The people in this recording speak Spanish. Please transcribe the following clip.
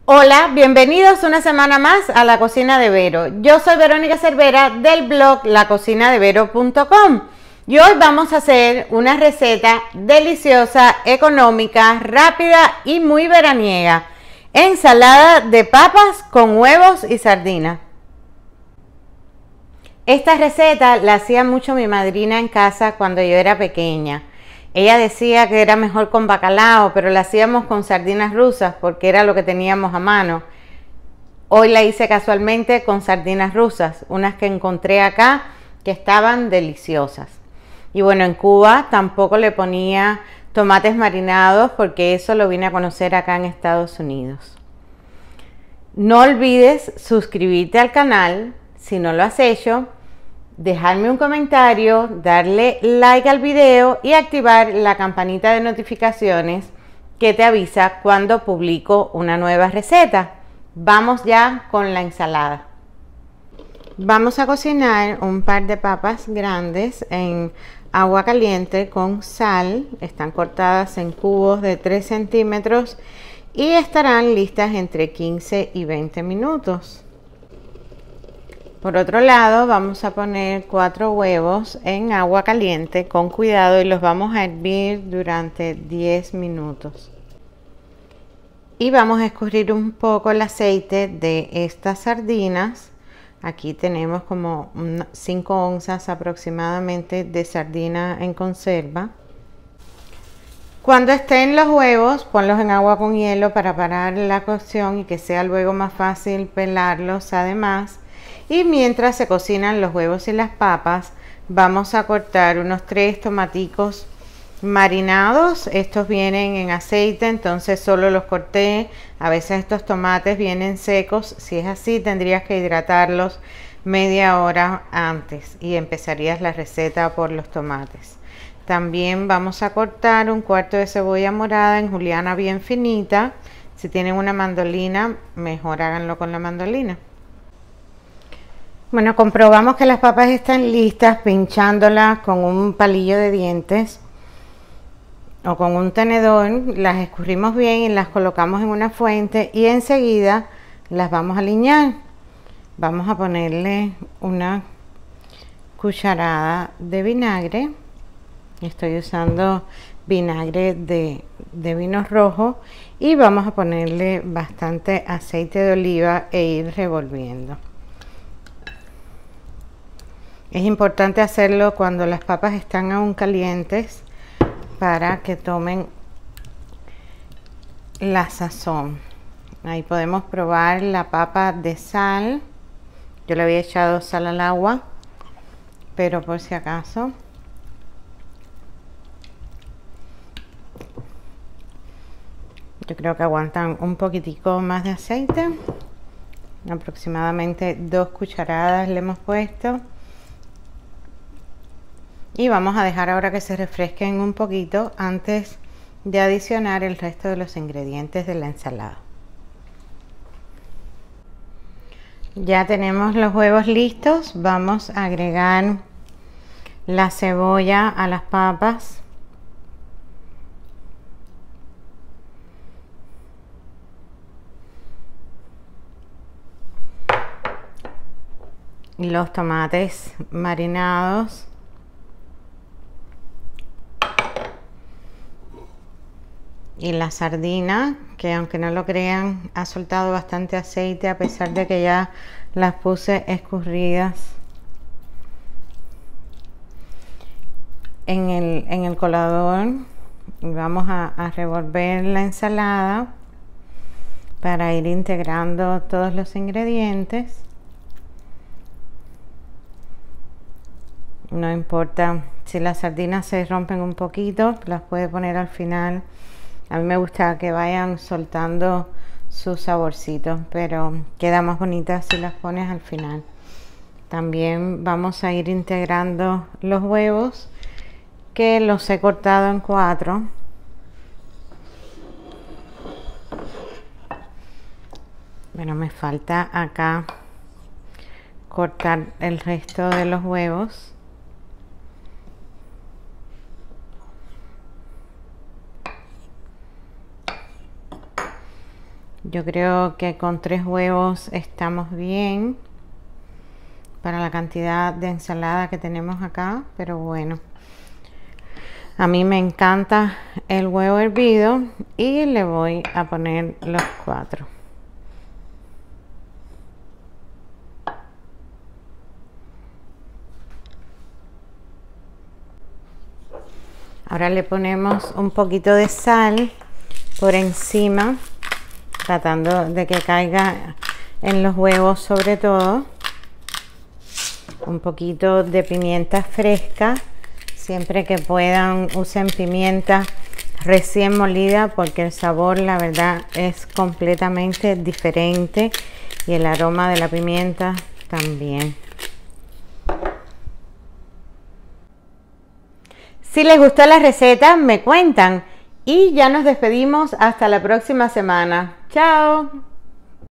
Hola, bienvenidos una semana más a La Cocina de Vero. Yo soy Verónica Cervera del blog lacocinadevero.com y hoy vamos a hacer una receta deliciosa, económica, rápida y muy veraniega. Ensalada de papas con huevos y sardinas. Esta receta la hacía mucho mi madrina en casa cuando yo era pequeña. Ella decía que era mejor con bacalao, pero la hacíamos con sardinas rusas porque era lo que teníamos a mano. Hoy la hice casualmente con sardinas rusas, unas que encontré acá que estaban deliciosas. Y bueno, en Cuba tampoco le ponía tomates marinados porque eso lo vine a conocer acá en Estados Unidos. No olvides suscribirte al canal si no lo has hecho, dejarme un comentario, darle like al video y activar la campanita de notificaciones que te avisa cuando publico una nueva receta. Vamos ya con la ensalada. Vamos a cocinar un par de papas grandes en agua caliente con sal. Están cortadas en cubos de 3 centímetros y estarán listas entre 15 y 20 minutos. Por otro lado, vamos a poner 4 huevos en agua caliente con cuidado y los vamos a hervir durante 10 minutos. Y vamos a escurrir un poco el aceite de estas sardinas. Aquí tenemos como 5 onzas aproximadamente de sardina en conserva. Cuando estén los huevos, ponlos en agua con hielo para parar la cocción y que sea luego más fácil pelarlos además. Y mientras se cocinan los huevos y las papas, vamos a cortar unos 3 tomaticos marinados. Estos vienen en aceite, entonces solo los corté. A veces estos tomates vienen secos. Si es así, tendrías que hidratarlos media hora antes y empezarías la receta por los tomates. También vamos a cortar un cuarto de cebolla morada en juliana bien finita. Si tienen una mandolina, mejor háganlo con la mandolina. Bueno, comprobamos que las papas están listas pinchándolas con un palillo de dientes o con un tenedor. Las escurrimos bien y las colocamos en una fuente y enseguida las vamos a aliñar. Vamos a ponerle una cucharada de vinagre. Estoy usando vinagre de vino rojo y vamos a ponerle bastante aceite de oliva e ir revolviendo. Es importante hacerlo cuando las papas están aún calientes para que tomen la sazón. Ahí podemos probar la papa de sal. Yo le había echado sal al agua, pero por si acaso. Yo creo que aguantan un poquitico más de aceite. Aproximadamente 2 cucharadas le hemos puesto. Y vamos a dejar ahora que se refresquen un poquito antes de adicionar el resto de los ingredientes de la ensalada. Ya tenemos los huevos listos. Vamos a agregar la cebolla a las papas. Los tomates marinados. Y la sardina, que aunque no lo crean, ha soltado bastante aceite a pesar de que ya las puse escurridas en el colador. Y vamos a revolver la ensalada para ir integrando todos los ingredientes. No importa si las sardinas se rompen un poquito, las puede poner al final. A mí me gusta que vayan soltando sus saborcitos, pero queda más bonita si las pones al final. También vamos a ir integrando los huevos, que los he cortado en 4. Bueno, me falta acá cortar el resto de los huevos. Yo creo que con 3 huevos estamos bien para la cantidad de ensalada que tenemos acá, pero bueno, a mí me encanta el huevo hervido y le voy a poner los 4. Ahora le ponemos un poquito de sal por encima, tratando de que caiga en los huevos sobre todo. Un poquito de pimienta fresca, siempre que puedan usen pimienta recién molida porque el sabor la verdad es completamente diferente y el aroma de la pimienta también. Si les gustó la receta me cuentan y ya nos despedimos hasta la próxima semana. Chao.